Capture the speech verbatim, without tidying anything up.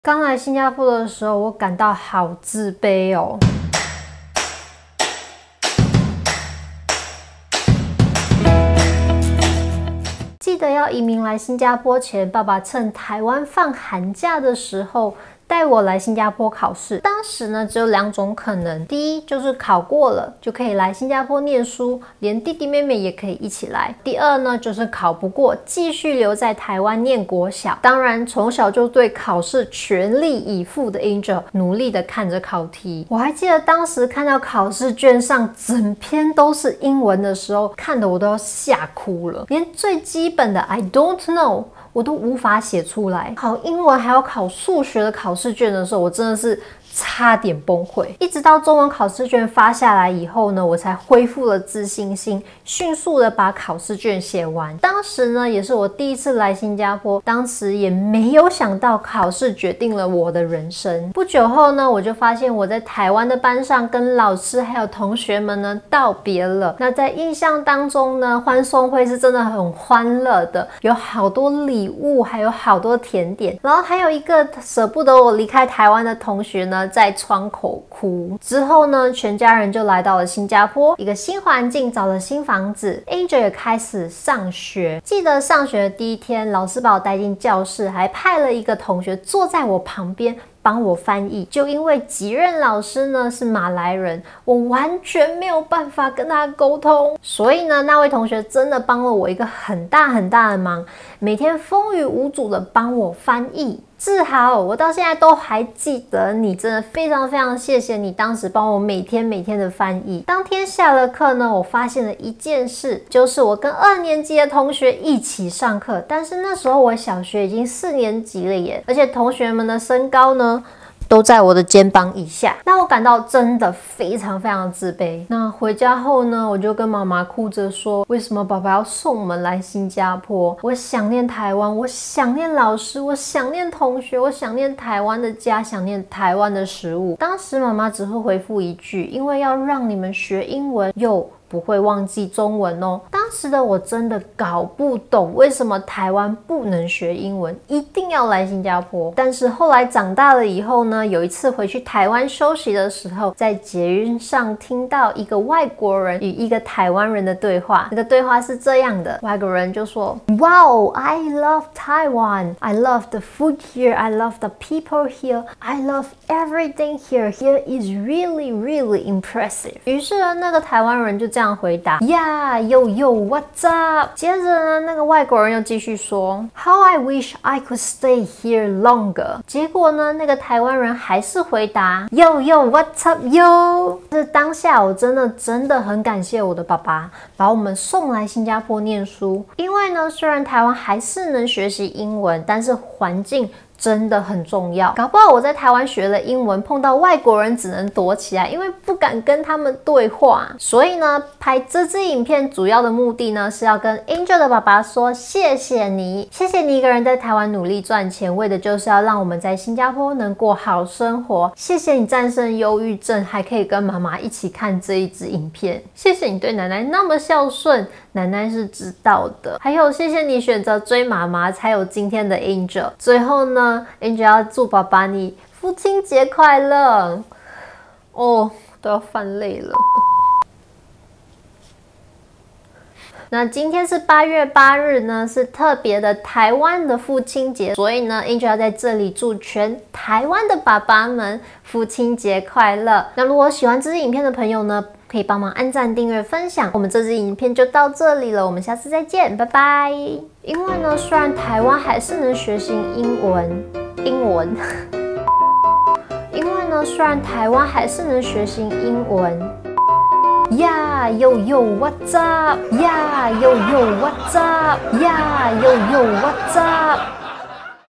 刚来新加坡的时候，我感到好自卑哦。记得要移民来新加坡前，爸爸趁台湾放寒假的时候带我来新加坡考试。当时呢，只有两种可能：第一就是考过了就可以来新加坡念书，连弟弟妹妹也可以一起来；第二呢，就是考不过，继续留在台湾念国小。当然，从小就对考试全力以赴的 Angel 努力的看着考题。我还记得当时看到考试卷上整篇都是英文的时候，看得我都要吓哭了，连最基本的 I don't know我都无法写出来。考英文还有考数学的考试卷的时候，我真的是差点崩溃。一直到中文考试卷发下来以后呢，我才恢复了自信心，迅速的把考试卷写完。当时呢，也是我第一次来新加坡，当时也没有想到考试决定了我的人生。不久后呢，我就发现我在台湾的班上跟老师还有同学们呢道别了。那在印象当中呢，欢送会是真的很欢乐的，有好多礼物，还有好多甜点，然后还有一个舍不得我离开台湾的同学呢，在窗口哭。之后呢，全家人就来到了新加坡，一个新环境，找了新房子。Angel 也开始上学。记得上学的第一天，老师把我带进教室，还派了一个同学坐在我旁边帮我翻译。就因为几任老师呢是马来人，我完全没有办法跟他沟通，所以呢，那位同学真的帮了我一个很大很大的忙，每天风雨无阻的帮我翻译。志豪，我到现在都还记得你，真的非常非常谢谢你当时帮我每天每天的翻译。当天下了课呢，我发现了一件事，就是我跟二年级的同学一起上课，但是那时候我小学已经四年级了耶，而且同学们的身高呢都在我的肩膀以下，那我感到真的非常非常自卑。那回家后呢，我就跟妈妈哭着说，为什么爸爸要送我们来新加坡？我想念台湾，我想念老师，我想念同学，我想念台湾的家，想念台湾的食物。当时妈妈只会回复一句，因为要让你们学英文，又不会忘记中文哦。当时的我真的搞不懂为什么台湾不能学英文，一定要来新加坡。但是后来长大了以后呢，有一次回去台湾休息的时候，在捷运上听到一个外国人与一个台湾人的对话。那个对话是这样的，外国人就说 Wow, I love Taiwan. I love the food here. I love the people here. I love everything here. Here is really, really impressive. 于是呢，那个台湾人就这样这样回答 Yeah, yo, yo, what's up? 接着呢，那个外国人又继续说 How I wish I could stay here longer. 结果呢，那个台湾人还是回答 Yo, yo, what's up, yo? 是当下我真的真的很感谢我的爸爸把我们送来新加坡念书，因为呢，虽然台湾还是能学习英文，但是环境真的很重要。搞不好我在台湾学了英文，碰到外国人只能躲起来，因为不敢跟他们对话。所以呢，拍这支影片主要的目的呢，是要跟 Angel 的爸爸说谢谢你，谢谢你一个人在台湾努力赚钱，为的就是要让我们在新加坡能过好生活。谢谢你战胜忧郁症，还可以跟妈妈一起看这一支影片。谢谢你对奶奶那么孝顺，奶奶是知道的。还有谢谢你选择追妈妈，才有今天的 Angel。最后呢，Angel 要祝爸爸你父亲节快乐哦，都要泛泪了。那今天是八月八日呢，是特别的台湾的父亲节，所以呢 Angel 要在这里祝全台湾的爸爸们父亲节快乐。那如果喜欢这支影片的朋友呢，可以帮忙按赞、订阅、分享。我们这支影片就到这里了，我们下次再见，拜拜。因为呢，虽然台湾还是能学习英文，英文，因为呢，虽然台湾还是能学习英文。Yeah, yo, yo, what's up? Yeah, yo, yo, what's up? Yeah, yo, yo, what's up?